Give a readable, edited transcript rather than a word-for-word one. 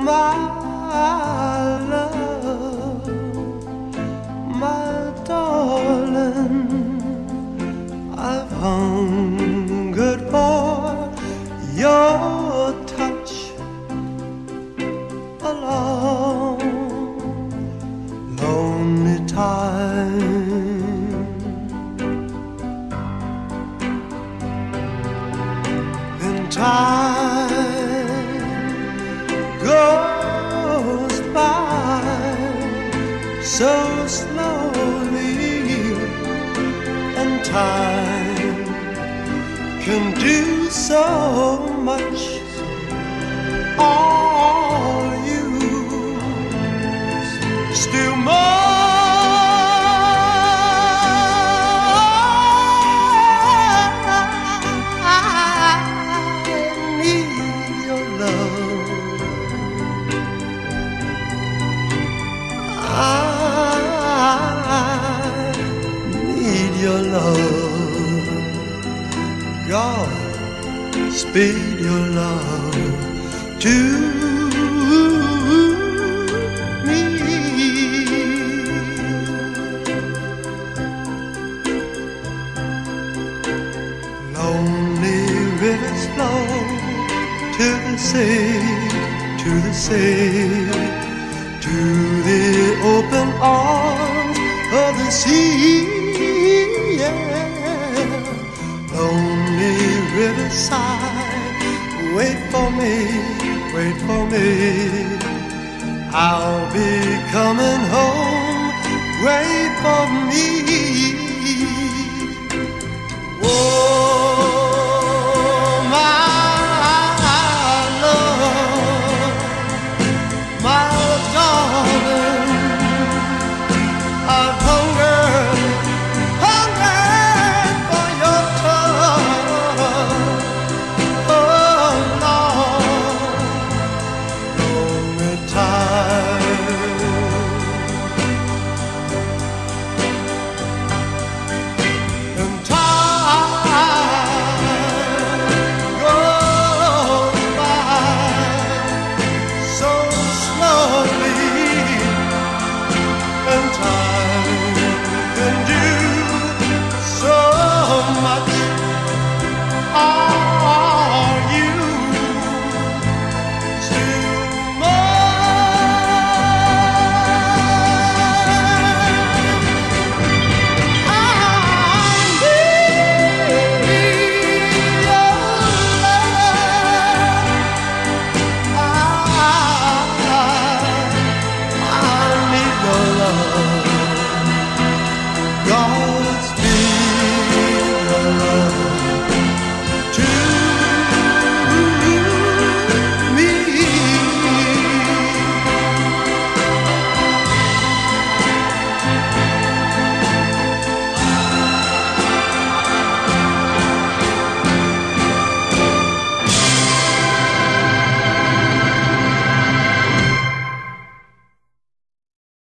my love, my darling, I've hungered for your touch a long, lonely time. Then time goes by so slowly, and time can do so much. Are you still more? Your love, God, speed your love to me. Lonely rivers flow to the sea, to the sea, to the open arms of the sea. Lonely riverside, wait for me, wait for me. I'll be coming home, wait for me.